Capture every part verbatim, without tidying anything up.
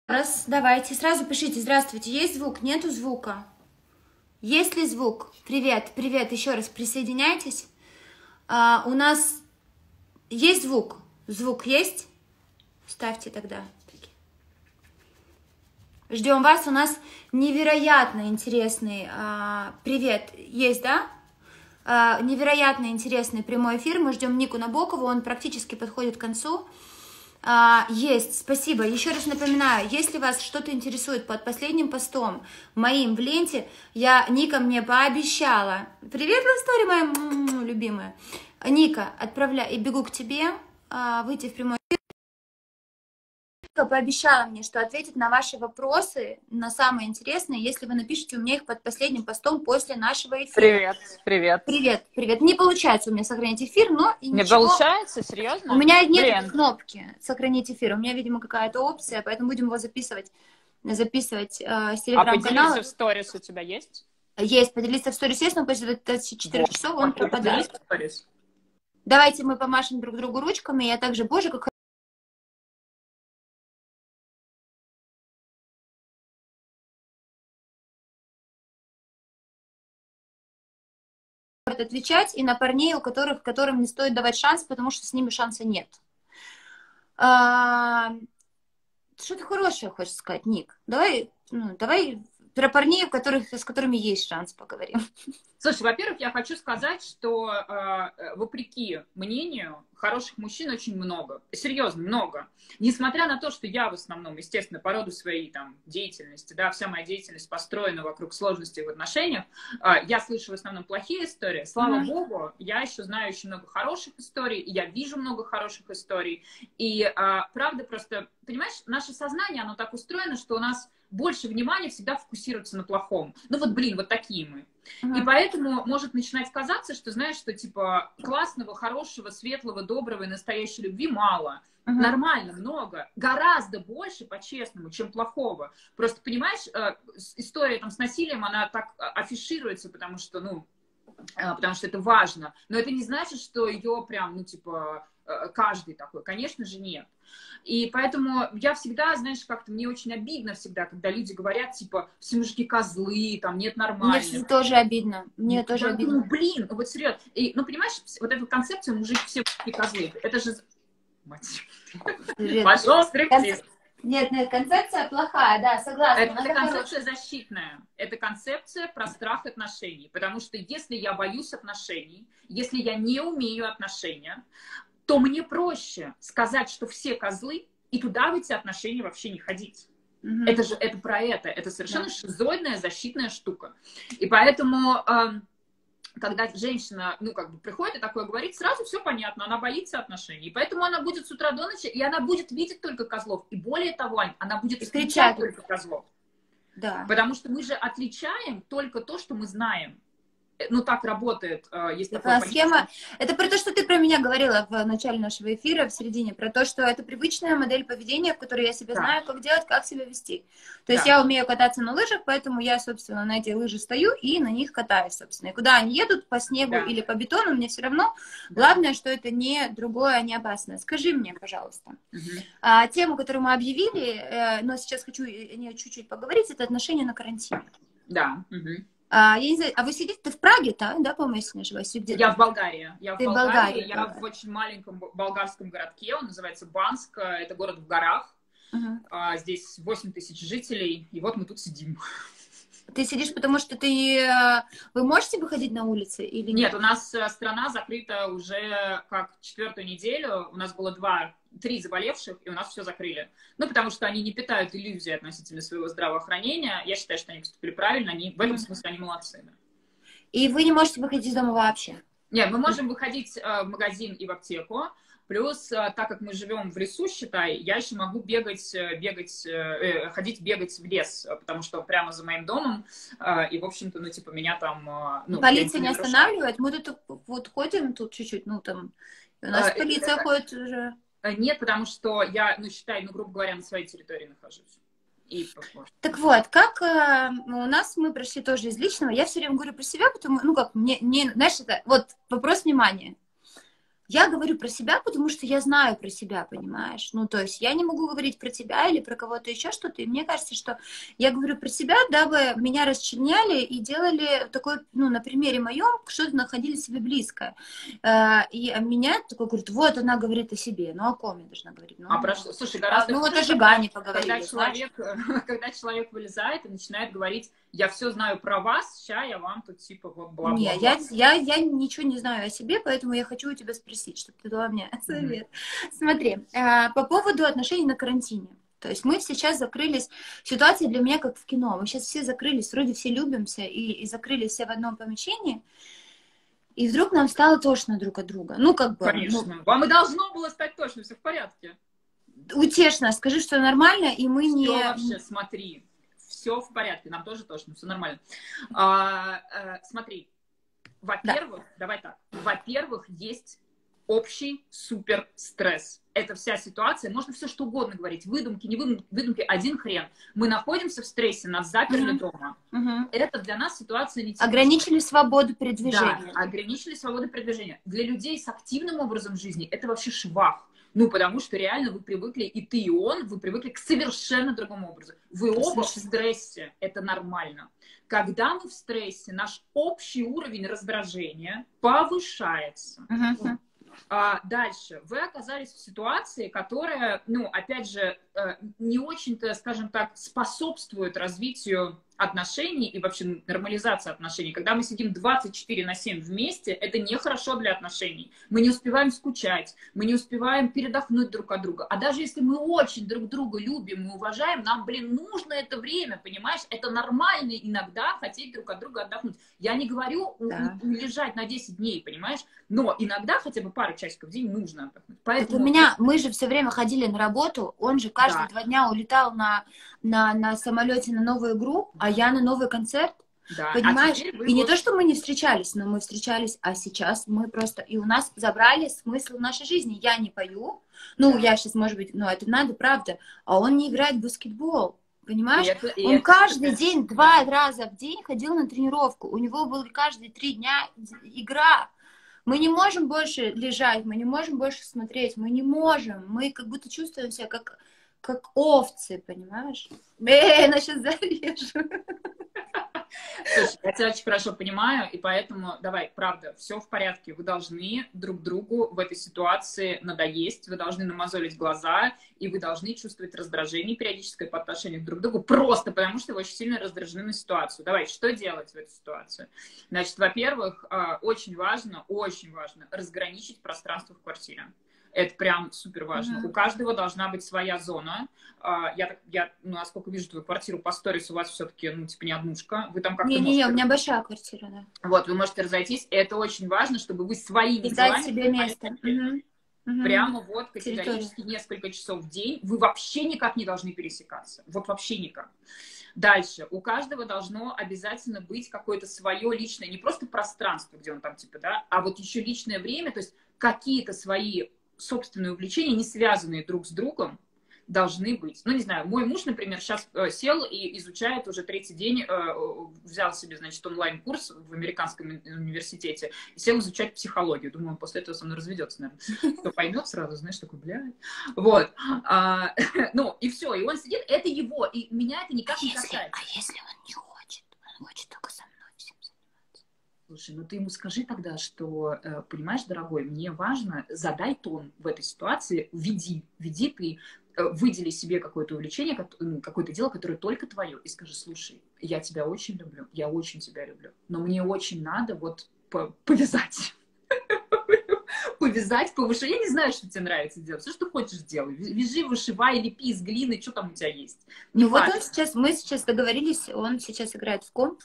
Раз, давайте, сразу пишите. Здравствуйте. Есть звук? Нету звука? Есть ли звук? Привет, привет. Еще раз присоединяйтесь. А, у нас есть звук? Звук есть? Ставьте тогда. Ждем вас. У нас невероятно интересный а, привет. Есть, да? А, невероятно интересный прямой эфир. Мы ждем Нику Набокову. Он практически подходит к концу. А, есть, спасибо. Еще раз напоминаю, если вас что-то интересует под последним постом моим в ленте, я, Ника мне пообещала. Привет, Ластори, моя м-м, любимая. Ника, отправляю и бегу к тебе, а, выйти в прямой эфир. Ника пообещала мне, что ответит на ваши вопросы, на самые интересные, если вы напишите у меня их под последним постом после нашего эфира. Привет, привет. Привет, привет. Не получается у меня сохранить эфир, но и Не ничего. получается? Серьезно? У меня нет Блин. кнопки сохранить эфир. У меня, видимо, какая-то опция, поэтому будем его записывать, записывать э, с телеграм-канала. А поделиться в сторис у тебя есть? Есть, поделиться в сторис есть, но после двадцати четырёх Вот. часов он пропадает. Сторис. Давайте мы помашем друг другу ручками. Я также, боже, как отвечать, и на парней, у которых, которым не стоит давать шанс, потому что с ними шанса нет. А, что-то хорошее хочешь сказать, Ник? Давай, ну, давай про парней, у которых, с которыми есть шанс, поговорим. Слушай, во-первых, я хочу сказать, что э, вопреки мнению, хороших мужчин очень много. Серьезно, много. Несмотря на то, что я в основном, естественно, по роду своей там, деятельности, да, вся моя деятельность построена вокруг сложностей в отношениях, э, я слышу в основном плохие истории. Слава mm-hmm. богу, я еще знаю очень много хороших историй, и я вижу много хороших историй. И э, правда просто, понимаешь, наше сознание, оно так устроено, что у нас больше внимания всегда фокусируется на плохом. Ну вот, блин, вот такие мы. Uh-huh. И поэтому может начинать казаться, что, знаешь, что типа классного, хорошего, светлого, доброго и настоящей любви мало. Uh-huh. Нормально, много. Гораздо больше, по-честному, чем плохого. Просто, понимаешь, история там с насилием, она так афишируется, потому что, ну, потому что это важно. Но это не значит, что ее прям, ну, типа, каждый такой. Конечно же, нет. И поэтому я всегда, знаешь, как-то мне очень обидно всегда, когда люди говорят, типа, все мужики козлы, там, нет нормальных. Мне тоже обидно. Мне ну, тоже да, обидно. Ну, блин, вот серьезно. И, ну, понимаешь, вот эта концепция, мужики все мужики козлы, это же... Мать. Пошел стриптиз. Нет, нет, концепция плохая, да, согласна. Это, это концепция защитная. Это концепция про страх отношений. Потому что если я боюсь отношений, если я не умею отношения, то мне проще сказать, что все козлы, и туда в эти отношения вообще не ходить. Mm-hmm. Это же это про это. Это совершенно yeah. шизоидная защитная штука. И поэтому, э, когда женщина, ну, как бы приходит и такое говорит, сразу все понятно, она боится отношений. И поэтому она будет с утра до ночи, и она будет видеть только козлов. И более того, она будет встречать только козлов. Да. Потому что мы же отличаем только то, что мы знаем. Ну, так работает, есть такая такое схема. понятие. Это про то, что ты про меня говорила в начале нашего эфира, в середине, про то, что это привычная модель поведения, в которой я себя да. знаю, как делать, как себя вести. То есть да. я умею кататься на лыжах, поэтому я, собственно, на эти лыжи стою и на них катаюсь, собственно. И куда они едут, по снегу да. или по бетону, мне все равно. Да. Главное, что это не другое, не опасное. Скажи мне, пожалуйста, угу. а, тему, которую мы объявили, э, но сейчас хочу не чуть-чуть поговорить, это отношения на карантине. Да. Угу. А, я не знаю, а вы сидите, ты в Праге, да, да, по-моему, если не ошибаюсь? Я в Болгарии. Я ты в Болгарии. Болгарии, я да. в очень маленьком болгарском городке, он называется Банск, это город в горах. Uh-huh. а, здесь восемь тысяч жителей, и вот мы тут сидим. Ты сидишь, потому что ты... Вы можете выходить на улицы или нет? Нет, у нас страна закрыта уже как четвертую неделю. У нас было два, три заболевших, и у нас все закрыли. Ну, потому что они не питают иллюзий относительно своего здравоохранения. Я считаю, что они поступили правильно. Они, в этом смысле они молодцы. И вы не можете выходить из дома вообще? Нет, мы можем выходить в магазин и в аптеку. Плюс, так как мы живем в лесу, считай, я еще могу бегать, бегать, э, ходить бегать в лес, потому что прямо за моим домом, э, и, в общем-то, ну, типа, меня там... Ну, полиция не останавливает? Мы тут вот ходим тут чуть-чуть, ну, там, у нас а, полиция это... ходит уже... Нет, потому что я, ну, считай, ну, грубо говоря, на своей территории нахожусь. И... Так вот, как э, у нас мы прошли тоже из личного, я все время говорю про себя, потому, ну, как, мне, не, знаешь, это, вот, вопрос внимания. я говорю про себя, потому что я знаю про себя, понимаешь? Ну, то есть я не могу говорить про тебя или про кого-то еще что-то, и мне кажется, что я говорю про себя, дабы меня расчленяли и делали такой, ну, на примере моем, что-то находили себе близкое. Э, И меня такой говорит, вот она говорит о себе, ну, о ком я должна говорить? Ну, А про что? Слушай, гораздо ну вот хуже, о Жигане поговорили, когда знаешь? человек, когда человек вылезает и начинает говорить, я все знаю про вас, сейчас я вам тут типа вот бла-бла-бла. Не, я, я, я ничего не знаю о себе, поэтому я хочу у тебя спросить, чтобы ты дала мне совет. Mm-hmm. Смотри, э, по поводу отношений на карантине. То есть мы сейчас закрылись, ситуация для меня как в кино, мы сейчас все закрылись, вроде все любимся и, и закрылись все в одном помещении, и вдруг нам стало тошно друг от друга. Ну, как бы... Конечно. Ну, вам и должно было стать тошно, все в порядке. Утешно, скажи, что нормально, и мы все не... вообще, смотри, все в порядке, нам тоже тошно, все нормально. А, а, смотри, во-первых, да. давай так, во-первых, есть общий супер стресс. Это вся ситуация, можно все что угодно говорить, выдумки, не выдумки, выдумки, один хрен. Мы находимся в стрессе, нас заперли uh-huh. дома. Uh-huh. Это для нас ситуация не типичная. Ограничили свободу передвижения. Да, ограничили свободу передвижения. Для людей с активным образом жизни это вообще швах. Ну, потому что реально вы привыкли, и ты, и он, вы привыкли к совершенно другому образу. Вы оба в стрессе, это нормально. Когда мы в стрессе, наш общий уровень раздражения повышается. Uh-huh. А дальше вы оказались в ситуации, которая, ну, опять же, не очень-то, скажем так, способствует развитию отношений и вообще нормализации отношений. Когда мы сидим двадцать четыре на семь вместе, это нехорошо для отношений. Мы не успеваем скучать, мы не успеваем передохнуть друг от друга. А даже если мы очень друг друга любим и уважаем, нам, блин, нужно это время, понимаешь? Это нормально иногда хотеть друг от друга отдохнуть. Я не говорю да. лежать на десять дней, понимаешь? Но иногда хотя бы пару часиков в день нужно отдохнуть. Поэтому... У меня, мы же все время ходили на работу, он же каждые да. два дня улетал на, на, на самолете на новую игру, а я на новый концерт, да. понимаешь? А и вот... не то, что мы не встречались, но мы встречались, а сейчас мы просто... И у нас забрали смысл нашей жизни. Я не пою, ну, да. я сейчас, может быть, ну, это надо, правда, а он не играет в баскетбол. Понимаешь? И это, и он это, каждый это, день, да. два раза в день ходил на тренировку. У него были каждые три дня игра. Мы не можем больше лежать, мы не можем больше смотреть, мы не можем. Мы как будто чувствуем себя как, как овцы, понимаешь? Эй, она сейчас зарежу. Слушай, я тебя очень хорошо понимаю, и поэтому, давай, правда, все в порядке. Вы должны друг другу в этой ситуации надоесть, вы должны намазолить глаза, и вы должны чувствовать раздражение периодическое по отношению друг к другу, просто потому что вы очень сильно раздражены на ситуацию. Давай, что делать в этой ситуации? Значит, во-первых, очень важно, очень важно разграничить пространство в квартире. Это прям супер важно. Mm-hmm. У каждого должна быть своя зона. Я, я ну, насколько вижу твою квартиру по сторис, у вас все-таки, ну, типа, не однушка. Вы там как-то Не-не-не, у меня большая квартира, да. Вот, вы можете разойтись. Это очень важно, чтобы вы своими и дать себе место. Mm-hmm. Mm-hmm. Прямо вот категорически несколько часов в день. Вы вообще никак не должны пересекаться. Вот вообще никак. Дальше. У каждого должно обязательно быть какое-то свое личное, не просто пространство, где он там, типа, да, а вот еще личное время, то есть какие-то свои собственные увлечения, не связанные друг с другом, должны быть. Ну, не знаю, мой муж, например, сейчас э, сел и изучает уже третий день, э, взял себе, значит, онлайн-курс в американском университете и сел изучать психологию. Думаю, он после этого со мной разведется, наверное. Кто поймет сразу, знаешь, такой, блядь. Вот. А, ну, и все, и он сидит, это его, и меня это никак а не если, касается. А если он не хочет? Он хочет только со мной всем заниматься. Слушай, ну ты ему скажи тогда, что, понимаешь, дорогой, мне важно, задай тон в этой ситуации, веди, веди ты, выдели себе какое-то увлечение, какое-то дело, которое только твое, и скажи, слушай, я тебя очень люблю, я очень тебя люблю, но мне очень надо вот повязать. Повязать, повышать. Я не знаю, что тебе нравится делать. Все, что ты хочешь, делай. Вяжи, вышивай, лепи из глины, что там у тебя есть. Ну вот он сейчас, мы сейчас договорились, он сейчас играет в комп.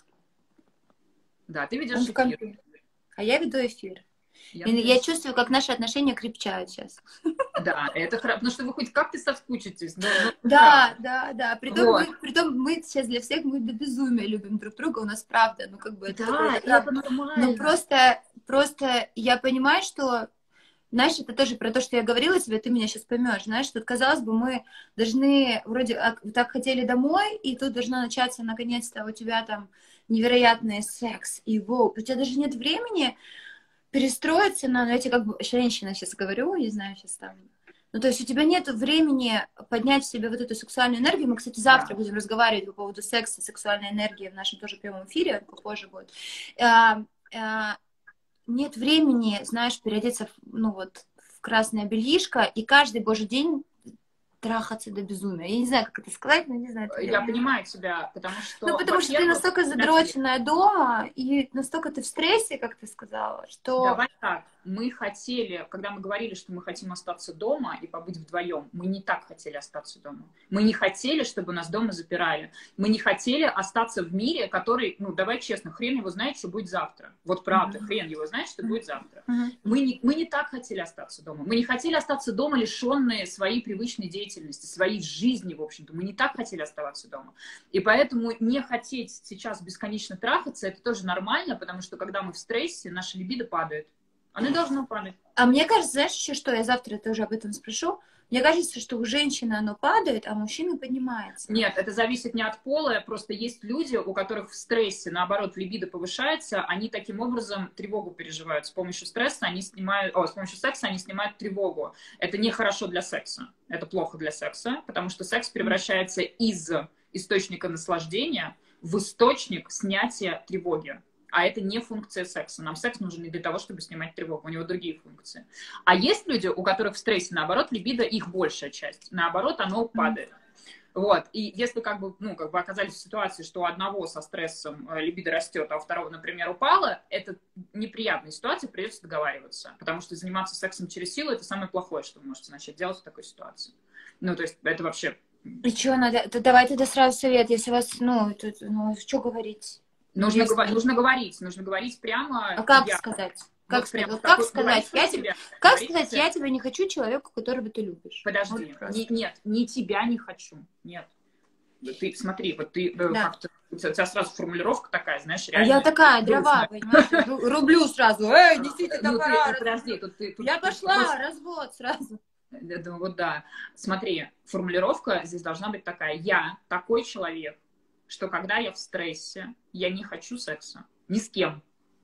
Да, ты ведешь эфир. А я веду эфир. Я, и я чувствую, как наши отношения крепчают сейчас. Да, это хорошо, потому что вы хоть как-то соскучитесь. Но, но да, да, да. Притом, вот. мы, притом мы сейчас для всех, мы до безумия любим друг друга, у нас правда, ну как бы это, да, это, это нормально. Ну просто, просто я понимаю, что, знаешь, это тоже про то, что я говорила тебе, ты меня сейчас поймешь, знаешь, тут, казалось бы, мы должны, вроде так хотели домой, и тут должна начаться, наконец-то, у тебя там невероятный секс, и воу, у тебя даже нет времени перестроиться на, ну, я тебе как бы женщина сейчас говорю, не знаю, сейчас там. Ну, то есть у тебя нет времени поднять в себе вот эту сексуальную энергию. Мы, кстати, завтра да. будем разговаривать по поводу секса, сексуальной энергии в нашем тоже прямом эфире, попозже будет. А, а, нет времени, знаешь, переодеться, ну, вот, в красное бельишко и каждый божий день трахаться до безумия. Я не знаю, как это сказать, но не знаю. Я меня... понимаю тебя, потому что... Ну, потому что ты настолько задроченная дома, и настолько ты в стрессе, как ты сказала, что... Давай так, мы хотели, когда мы говорили, что мы хотим остаться дома и побыть вдвоем, мы не так хотели остаться дома. Мы не хотели, чтобы нас дома запирали. Мы не хотели остаться в мире, который, ну, давай честно, хрен его знает, что будет завтра. Вот правда, mm-hmm. хрен его знает, что будет завтра. Mm-hmm. Мы, не, мы не так хотели остаться дома. Мы не хотели остаться дома, лишенные своей привычной деятельности, своей жизни, в общем-то. Мы не так хотели оставаться дома. И поэтому не хотеть сейчас бесконечно трахаться, это тоже нормально, потому что когда мы в стрессе, наша либидо падает. Оно должно падать. А мне кажется, знаешь еще что, я завтра тоже об этом спрошу, мне кажется, что у женщины оно падает, а у мужчины поднимается. Нет, это зависит не от пола, просто есть люди, у которых в стрессе, наоборот, либидо повышается, они таким образом тревогу переживают. С помощью стресса они снимают, о, с помощью секса они снимают тревогу. Это нехорошо для секса, это плохо для секса, потому что секс превращается из источника наслаждения в источник снятия тревоги. А это не функция секса. Нам секс нужен не для того, чтобы снимать тревогу. У него другие функции. А есть люди, у которых в стрессе, наоборот, либидо их большая часть. Наоборот, оно падает. Вот. И если как бы, ну, как бы оказались в ситуации, что у одного со стрессом либидо растет, а у второго, например, упало, это неприятная ситуация, придется договариваться. Потому что заниматься сексом через силу — это самое плохое, что вы можете начать делать в такой ситуации. Ну, то есть это вообще... И что надо? Давай тогда сразу совет, если вас, ну, тут, ну, что говорить? Нужно, если... говор... нужно говорить, нужно говорить прямо. А как я... сказать? Как вот сказать? Вот как сказать? Я тебе... Как сказать, я тебя не хочу человеку, которого ты любишь? Подожди. Вот не, нет, не тебя не хочу. Нет. Ты смотри, вот ты да. как-то... У тебя сразу формулировка такая, знаешь, реально... А я такая, дрова, понимаешь? Рублю сразу. Эй, несите топора. Подожди, тут ты... Я пошла, развод сразу. Вот да. Смотри, формулировка здесь должна быть такая. Я такой человек, что когда я в стрессе, я не хочу секса. Ни с кем.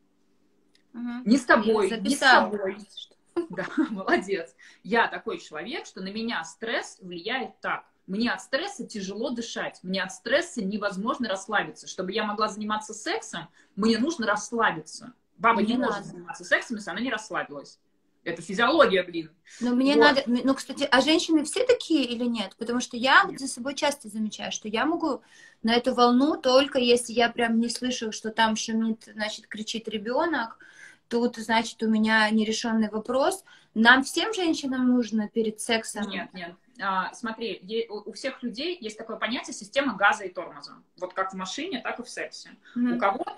Угу. Ни с тобой, ни с собой. Да, молодец. Я такой человек, что на меня стресс влияет так. Мне от стресса тяжело дышать. Мне от стресса невозможно расслабиться. Чтобы я могла заниматься сексом, мне нужно расслабиться. Баба не, не может заниматься сексом, если она не расслабилась. Это физиология, блин. Но мне вот. надо... Ну, кстати, а женщины все такие или нет? Потому что я вот за собой часто замечаю, что я могу на эту волну только если я прям не слышу, что там шумит, значит, кричит ребенок. Тут, значит, у меня нерешенный вопрос. Нам всем женщинам нужно перед сексом... Нет, нет. А, смотри, у всех людей есть такое понятие система газа и тормоза. Вот как в машине, так и в сексе. Mm-hmm. У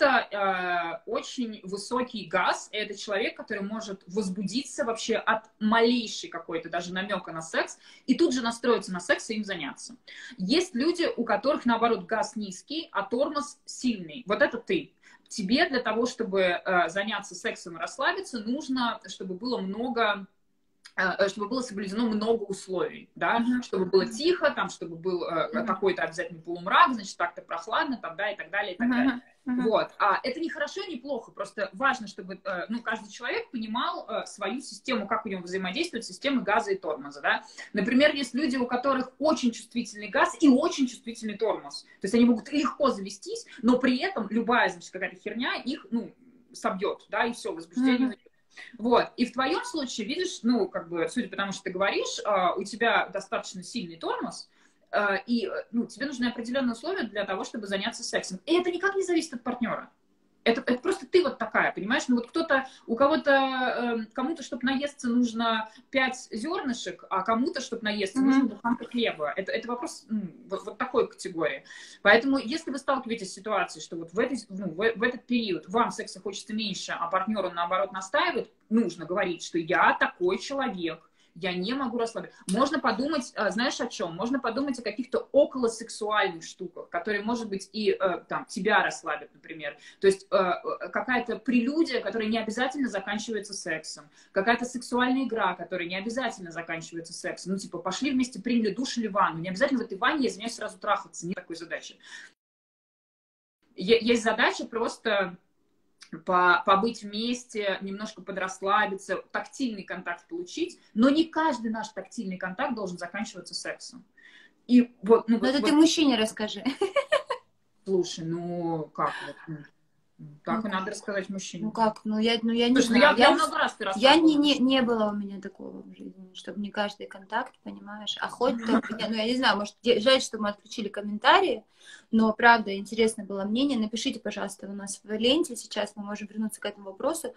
кого-то э, очень высокий газ, и это человек, который может возбудиться вообще от малейшей какой-то даже намека на секс, и тут же настроиться на секс и им заняться. Есть люди, у которых, наоборот, газ низкий, а тормоз сильный. Вот это ты. Тебе для того, чтобы э, заняться сексом и расслабиться, нужно, чтобы было много... чтобы было соблюдено много условий, да, uh-huh. чтобы было тихо, там, чтобы был э, uh-huh. какой-то обязательно полумрак, значит, так-то прохладно, там, да, и так далее, и так uh-huh. далее. Uh-huh. Вот. А это не хорошо, не плохо, просто важно, чтобы, э, ну, каждый человек понимал э, свою систему, как у него взаимодействует система газа и тормоза, да. Например, есть люди, у которых очень чувствительный газ и очень чувствительный тормоз, то есть они могут легко завестись, но при этом любая, значит, какая-то херня их, ну, собьет, да, и все, возбуждение uh-huh. Вот, и в твоем случае, видишь, ну, как бы, судя по тому, что ты говоришь, у тебя достаточно сильный тормоз, и, ну, тебе нужны определенные условия для того, чтобы заняться сексом. И это никак не зависит от партнера. Это, это просто ты вот такая, понимаешь? Ну вот кто-то, у кого-то, э, кому-то, чтобы наесться, нужно пять зернышек, а кому-то, чтобы наесться, mm-hmm. нужно буханка хлеба. Это, это вопрос ну, вот, вот такой категории. Поэтому, если вы сталкиваетесь с ситуацией, что вот в, этой, ну, в, в этот период вам секса хочется меньше, а партнеру, наоборот, настаивает, нужно говорить, что я такой человек. Я не могу расслабиться. Можно подумать, знаешь, о чем? Можно подумать о каких-то околосексуальных штуках, которые, может быть, и там, тебя расслабят, например. То есть какая-то прелюдия, которая не обязательно заканчивается сексом. Какая-то сексуальная игра, которая не обязательно заканчивается сексом. Ну, типа, пошли вместе, приняли душ или ванну. Не обязательно в этой ванне, извиняюсь, сразу трахаться. Нет такой задачи. Есть задача просто... по, побыть вместе, немножко подрасслабиться, тактильный контакт получить, но не каждый наш тактильный контакт должен заканчиваться сексом. И вот, ну, Ну, это вот, ты мужчине расскажи. слушай, ну как вот, ну, так Ну, и надо рассказать мужчине. ну как, ну я, ну я не Слушай, ну знаю. я, я Я, много раз ты я не, рассказывала. не, не было у меня такого в жизни, чтобы не каждый контакт, понимаешь. А хоть только, я- ну я не знаю, может, де- жаль, что мы отключили комментарии, но правда, интересно было мнение. Напишите, пожалуйста, у нас в ленте, сейчас мы можем вернуться к этому вопросу.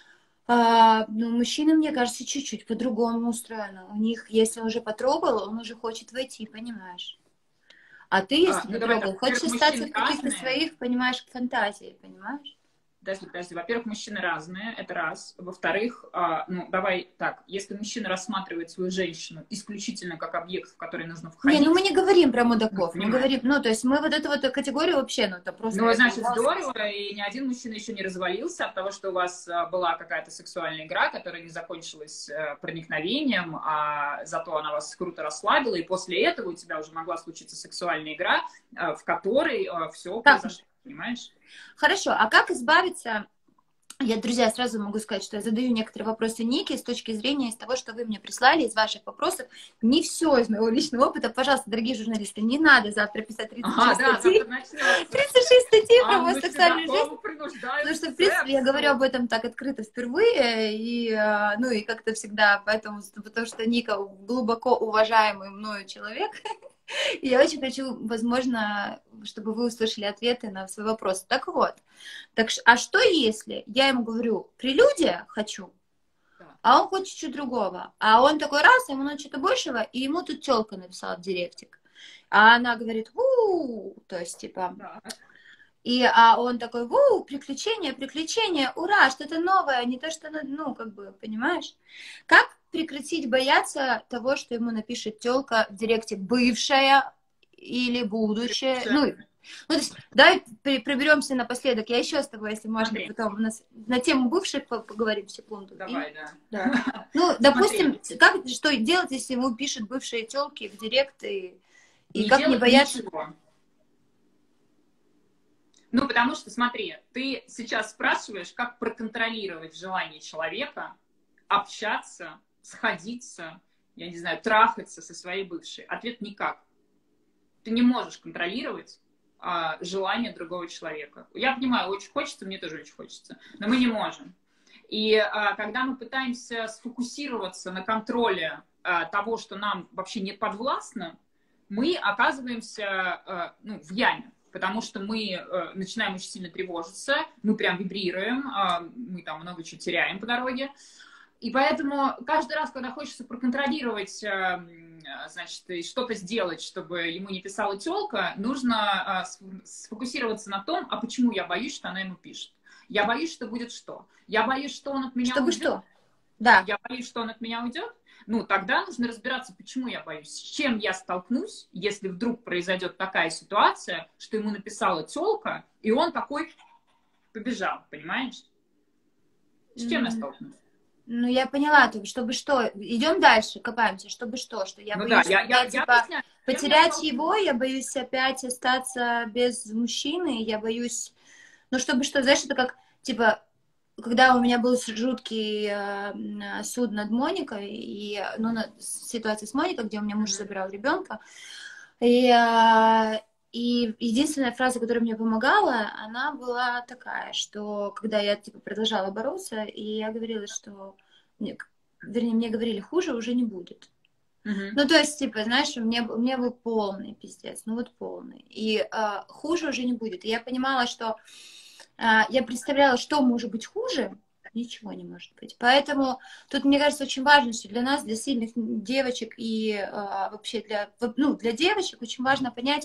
А, ну, мужчины, мне кажется, чуть-чуть по-другому устроены. У них, если он уже потрогал, он уже хочет войти, понимаешь? А ты, А, если ну давай так, потрогал, хочешь во-первых, остаться мужчины в каких-то разные. своих, понимаешь, фантазиях, понимаешь? Подожди, подожди. Во-первых, мужчины разные, это раз. Во-вторых, а, ну, давай так, если мужчина рассматривает свою женщину исключительно как объект, в который нужно Не, ну мы входить, не говорим про ну, мудаков, мы понимаешь. говорим, ну, то есть мы вот эту вот категорию вообще, ну, это просто... Ну, это значит, ужасно. здорово, и ни один мужчина еще не развалился от того, что у вас а, была какая-то сексуальная игра, которая не закончилась а, проникновением, а зато она вас круто расслабила, и после этого у тебя уже могла случиться сексуальная игра, а, в которой а, все Как? произошло, понимаешь? Хорошо, а как избавиться... Я, друзья, сразу могу сказать, что я задаю некоторые вопросы Нике с точки зрения из того, что вы мне прислали, из ваших вопросов. Не все из моего личного опыта. Пожалуйста, дорогие журналисты, не надо завтра писать тридцать шесть Ага, да, статей. завтра начнется. тридцать шесть статей про мою Анну сексуальную жизнь. Седокову принуждают Потому что, в к принципе, я сексу. говорю об этом так открыто впервые, и, а, ну, и как-то всегда, поэтому, потому что Ника глубоко уважаемый мною человек, и я очень хочу, возможно, чтобы вы услышали ответы на свои вопросы. Так вот, так, ш- а что если я ему говорю, прелюдия хочу, Да. а он хочет чуть другого, а он такой раз, ему надо что-то большего, и ему тут тёлка написала в директик, а она говорит, у, то есть, типа, Да. и а он такой, у, приключения, приключения, ура, что-то новое, не то, что, ну, как бы, понимаешь? Как прекратить бояться того, что ему напишет тёлка в директе бывшая или будущее? Ну, ну, то есть, давай при- приберемся напоследок. Я еще с тобой, если можно, Смотри. потом у нас на тему бывших по- поговорим секунду. Давай, И- да. да. Ну, допустим, как, что делать, если ему пишут бывшие тёлки в директ, и, и Не как не делать бояться? ничего. Ну, потому что, смотри, ты сейчас спрашиваешь, как проконтролировать желание человека общаться, сходиться, я не знаю, трахаться со своей бывшей. Ответ никак. Ты не можешь контролировать а, желание другого человека. Я понимаю, очень хочется, мне тоже очень хочется, но мы не можем. И а, когда мы пытаемся сфокусироваться на контроле а, того, что нам вообще не подвластно, мы оказываемся а, ну, в яме. Потому что мы э, начинаем очень сильно тревожиться, мы прям вибрируем, э, мы там много чего теряем по дороге. И поэтому каждый раз, когда хочется проконтролировать, э, значит, и что-то сделать, чтобы ему не писала тёлка, нужно э, сфокусироваться на том, а почему я боюсь, что она ему пишет. Я боюсь, что будет что? Я боюсь, что он от меня Чтобы уйдет. что? Да. Я боюсь, что он от меня уйдет. Ну, тогда нужно разбираться, почему я боюсь, с чем я столкнусь, если вдруг произойдет такая ситуация, что ему написала тёлка, и он такой побежал, понимаешь? С чем я столкнусь? Ну, я поняла, то, чтобы что, идем дальше, копаемся, чтобы что, что я Ну боюсь, да, я, я, опять, я типа, объясняю, с чем я потерять столкнусь. его, я боюсь опять остаться без мужчины, я боюсь, ну, чтобы что, знаешь, это как, типа, когда у меня был жуткий э, суд над Моникой, и, ну, на, ситуация с Моникой, где у меня муж Мгм. забирал ребенка, и, э, и единственная фраза, которая мне помогала, она была такая, что когда я, типа, продолжала бороться, и я говорила, что, мне, вернее, мне говорили, хуже уже не будет. Мгм. Ну, то есть, типа, знаешь, у меня, у меня был полный пиздец, ну вот полный. И э, хуже уже не будет. И я понимала, что э, я представляла, что может быть хуже, ничего не может быть. Поэтому тут, мне кажется, очень важно, что для нас, для сильных девочек и э, вообще для, ну, для девочек очень важно понять,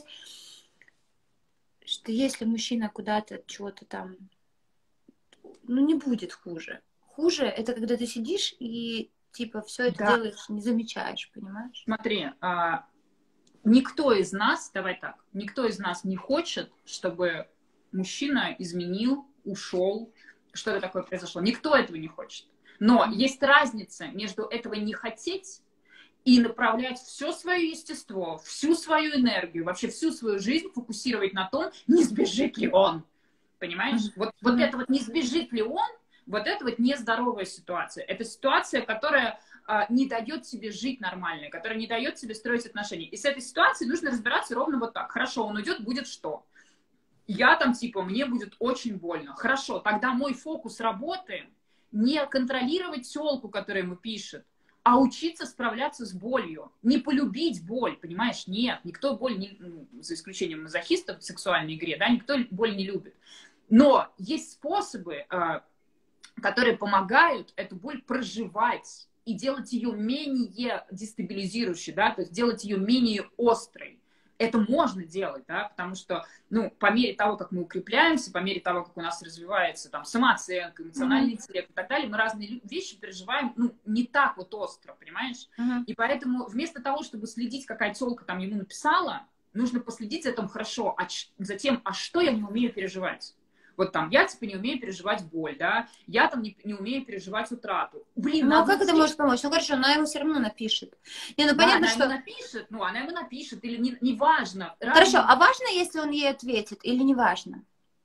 что если мужчина куда-то чего-то там, ну, не будет хуже. Хуже — это когда ты сидишь и, типа, все это Да. делаешь, не замечаешь, понимаешь? Смотри, а, никто из нас, давай так, никто из нас не хочет, чтобы мужчина изменил, ушел, что-то такое произошло. Никто этого не хочет. Но есть разница между этого не хотеть и направлять все свое естество, всю свою энергию, вообще всю свою жизнь фокусировать на том, не сбежит ли он. понимаешь? Mm-hmm. Вот, вот это вот не сбежит ли он, вот это вот нездоровая ситуация. Это ситуация, которая а, не дает тебе жить нормально, которая не дает тебе строить отношения. И с этой ситуацией нужно разбираться ровно вот так. Хорошо, он уйдет, будет что? Я там типа, мне будет очень больно. Хорошо, тогда мой фокус работы не контролировать тёлку, которая ему пишет, а учиться справляться с болью. Не полюбить боль, понимаешь? Нет, никто боль, не, ну, за исключением мазохистов в сексуальной игре, да, никто боль не любит. Но есть способы, которые помогают эту боль проживать и делать ее менее дестабилизирующей, да, то есть делать ее менее острой. Это можно делать, да, потому что, ну, по мере того, как мы укрепляемся, по мере того, как у нас развивается там самооценка, эмоциональный mm-hmm. интеллект и так далее, мы разные вещи переживаем, ну, не так вот остро, понимаешь? Mm-hmm. И поэтому вместо того, чтобы следить, какая тёлка там ему написала, нужно последить за этим хорошо, а за тем, а что я не умею переживать. Вот там, я, типа, не умею переживать боль, да, я там не, не умею переживать утрату. Блин, ну, а как это может помочь? Ну, хорошо, она ему все равно напишет. Не, ну, да, понятно, она что... ему напишет, ну, она ему напишет, или не, не важно. Хорошо, а важно, если он ей ответит, или не важно?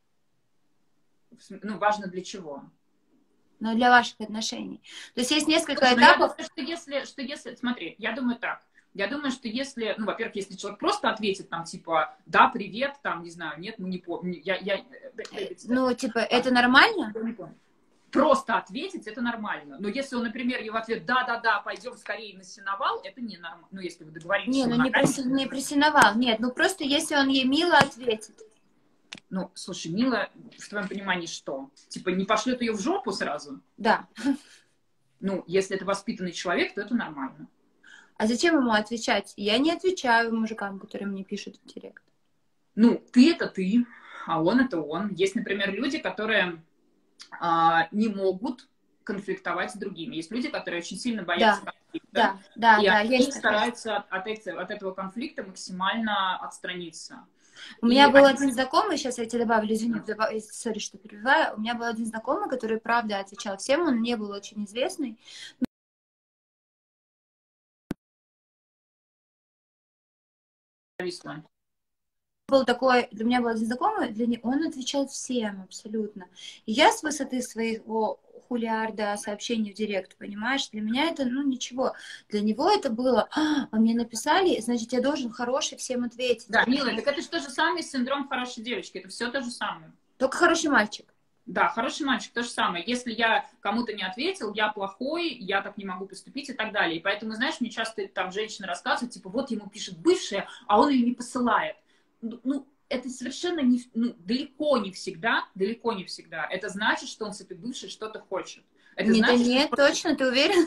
Ну, важно для чего? Ну, для ваших отношений. То есть есть несколько Слушай, этапов... Ну, я думаю, что если, что если... Смотри, я думаю так. Я думаю, что если, ну, во-первых, если человек просто ответит там, типа, да, привет, там, не знаю, нет, мы не помню, я... я... Ну, типа, это нормально? Просто ответить, это нормально. Но если он, например, ей в ответ, да-да-да, пойдем скорее на сеновал, это не нормально. Ну, если вы договоритесь... Не, ну, не про, не про сеновал, нет, ну, просто если он ей мило ответит. Ну, слушай, мило, в твоем понимании, что? Типа, не пошлет ее в жопу сразу? Да. Ну, если это воспитанный человек, то это нормально. А зачем ему отвечать? Я не отвечаю мужикам, которые мне пишут в директ. Ну, ты это ты, а он это он. Есть, например, люди, которые а, не могут конфликтовать с другими. Есть люди, которые очень сильно боятся да. конфликта. Да, да, и да. они Есть стараются от, от, от этого конфликта максимально отстраниться. У и меня был они... один знакомый, сейчас я тебе добавлю, извини, сори, что перебиваю. У меня был один знакомый, который, правда, отвечал всем, он не был очень известный. Был такой, для меня был один знакомый, для него, он отвечал всем абсолютно. И я с высоты своего хулиарда сообщений в директ, понимаешь, для меня это, ну, ничего. Для него это было, а, мне написали, значит, я должен хороший всем ответить. Да, милая, так это же то же самое, синдром хорошей девочки, это все то же самое. Только хороший мальчик. Да, хороший мальчик, то же самое. Если я кому-то не ответил, я плохой, я так не могу поступить и так далее. И поэтому, знаешь, мне часто там женщины рассказывают, типа, вот ему пишет бывшая, а он ее не посылает. Ну, это совершенно не, ну, далеко не всегда, далеко не всегда. Это значит, что он с этой бывшей что-то хочет. Это нет, значит, нет, что... точно, ты уверен?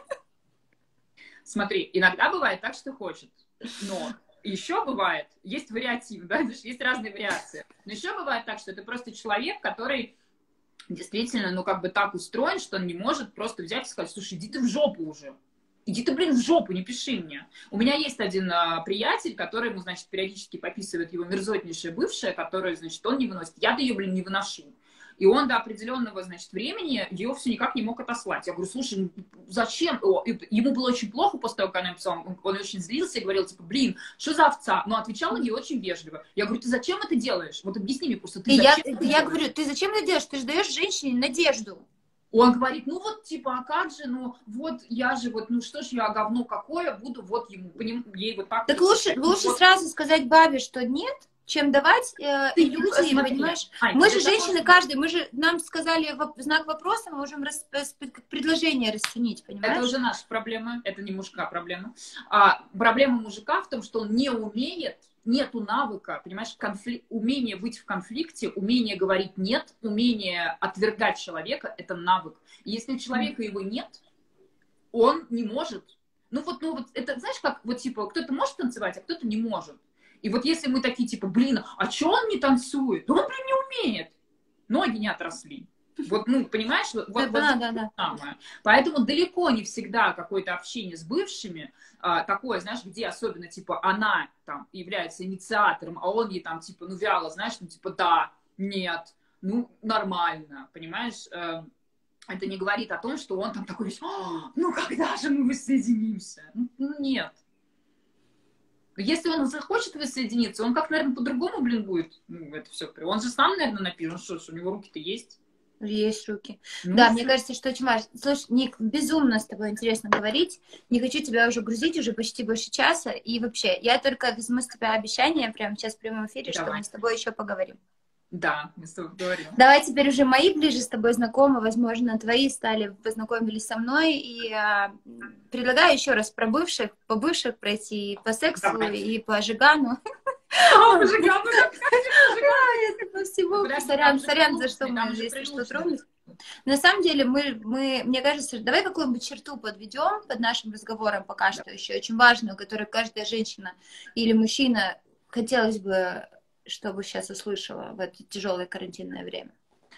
Смотри, иногда бывает так, что хочет, но... Еще бывает, есть вариатив, да, есть разные вариации. Но еще бывает так, что это просто человек, который действительно, ну, как бы так устроен, что он не может просто взять и сказать, слушай, иди ты в жопу уже. Иди ты, блин, в жопу, не пиши мне. У меня есть один а, приятель, который ему, значит, периодически пописывает его мерзотнейшая бывшая, которая, значит, он не выносит. Я-то ее, блин, не выношу. И он до определенного, значит, времени ее все никак не мог отослать. Я говорю, слушай, зачем? О, ему было очень плохо после того, как она написала. Он, он очень злился и говорил, типа, блин, что за овца? Но отвечала ей очень вежливо. Я говорю, ты зачем это делаешь? Вот объясни мне просто, ты и зачем я, это я делаешь? говорю, ты зачем это делаешь? Ты же даешь женщине надежду. Он говорит, ну вот, типа, а как же, ну вот я же вот, ну что ж я говно какое буду вот ему, поним, ей вот так. Так вот, лучше, вот, лучше вот. Сразу сказать бабе, что нет, чем давать э, Ты иллюзии, смотри, понимаешь? Ань, мы же это женщины, просто... каждый, мы же, нам сказали в знак вопроса, мы можем рас, как предложение расценить, понимаешь? Это уже наша проблема, это не мужика проблема. А проблема мужика в том, что он не умеет, нету навыка, понимаешь, конфли... умение быть в конфликте, умение говорить нет, умение отвергать человека, это навык. И если у человека его нет, он не может. Ну вот, ну вот, это, знаешь, как, вот, типа, кто-то может танцевать, а кто-то не может. И вот если мы такие, типа, блин, а чё он не танцует? Да он, блин, не умеет. Ноги не отросли. Вот, ну, понимаешь, вот, да, вот да, вот да, да. самое. Поэтому далеко не всегда какое-то общение с бывшими, а, такое, знаешь, где особенно, типа, она там является инициатором, а он ей там, типа, ну, вяло, знаешь, ну, типа, да, нет, ну, нормально, понимаешь? Это не говорит о том, что он там такой, ну, когда же мы воссоединимся? Ну, нет. Если он захочет воссоединиться, он как, наверное, по-другому, блин, будет. Ну, это все. Он же сам, наверное, напишет. Ну что ж, у него руки-то есть. Есть руки. Ну, да, все. мне кажется, что очень важно. Слушай, Ник, безумно с тобой интересно говорить. Не хочу тебя уже грузить, уже почти больше часа. И вообще, я только возьму с тебя обещание прямо сейчас в прямом эфире, Давай. Что мы с тобой еще поговорим. Да, мы с тобой говорим. Давай теперь уже мои ближе с тобой знакомы, возможно, твои стали, познакомились со мной. И а, предлагаю еще раз про бывших, по бывших пройти и по сексу, Давай. И по Жигану. По Жигану, по всему. Сорян, сорян, за что мы здесь что тронули. На самом деле, мы, мы, мне кажется, давай какую-нибудь черту подведем под нашим разговором пока что еще, очень важную, которую каждая женщина или мужчина хотелось бы, чтобы сейчас услышала в это тяжелое карантинное время.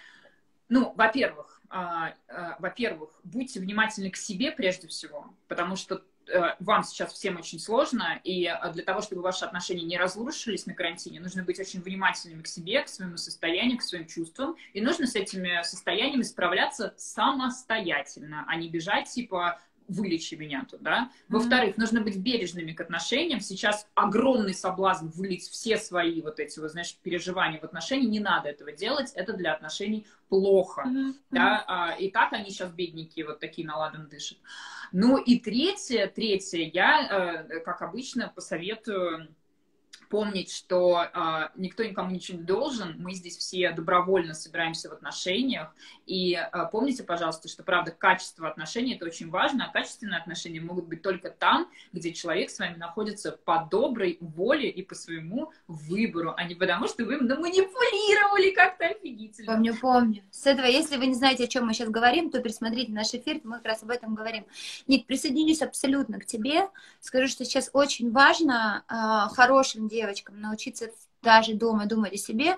Ну, во-первых, во-первых, будьте внимательны к себе прежде всего, потому что вам сейчас всем очень сложно, и для того, чтобы ваши отношения не разрушились на карантине, нужно быть очень внимательными к себе, к своему состоянию, к своим чувствам, и нужно с этими состояниями справляться самостоятельно, а не бежать, типа, вылечи меня тут, да. Во-вторых, mm-hmm. нужно быть бережными к отношениям. Сейчас огромный соблазн вылить все свои вот эти, вот, знаешь, переживания в отношения. Не надо этого делать, это для отношений плохо, mm-hmm. да. И так они сейчас бедненькие, вот такие наладан дышат. Ну и третье, третье, я, как обычно, посоветую помнить, что э, никто никому ничего не должен, мы здесь все добровольно собираемся в отношениях, и э, помните, пожалуйста, что, правда, качество отношений — это очень важно, а качественные отношения могут быть только там, где человек с вами находится по доброй воле и по своему выбору, а не потому, что вы им наманипулировали как-то офигительно. Помню, помню. С этого, если вы не знаете, о чем мы сейчас говорим, то пересмотрите наш эфир, мы как раз об этом говорим. Ник, присоединюсь абсолютно к тебе, скажу, что сейчас очень важно э, хорошим девушкам, девочкам научиться даже дома думать о себе.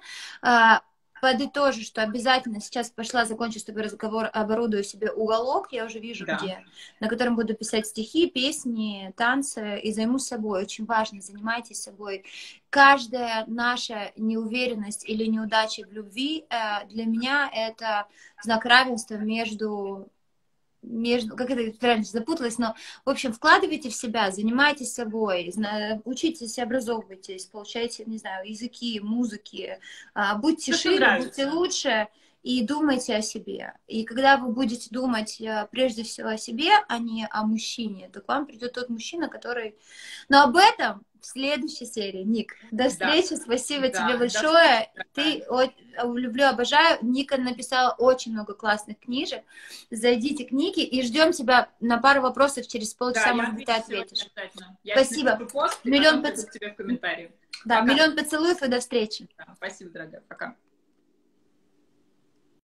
Подытожу, что обязательно сейчас пошла, закончу с тобой разговор, оборудую себе уголок, я уже вижу да. где, на котором буду писать стихи, песни, танцы и займусь собой. Очень важно, занимайтесь собой. Каждая наша неуверенность или неудача в любви для меня это знак равенства между... между, как это раньше запуталась, но, в общем, вкладывайте в себя, занимайтесь собой, учитесь, образовывайтесь, получайте, не знаю, языки, музыки, будьте шире, будьте лучше и думайте о себе. И когда вы будете думать прежде всего о себе, а не о мужчине, то к вам придет тот мужчина, который... Но об этом в следующей серии. Ник, до встречи, да. спасибо да, тебе большое. Ты люблю, обожаю. Ника написала очень много классных книжек. Зайдите к Нике и ждем тебя на пару вопросов через полчаса, да, может быть, ты ответишь. Спасибо. Пост, миллион, поц... тебе в комментарии. да, Пока. Миллион поцелуев и до встречи. Да, спасибо, дорогая. Пока.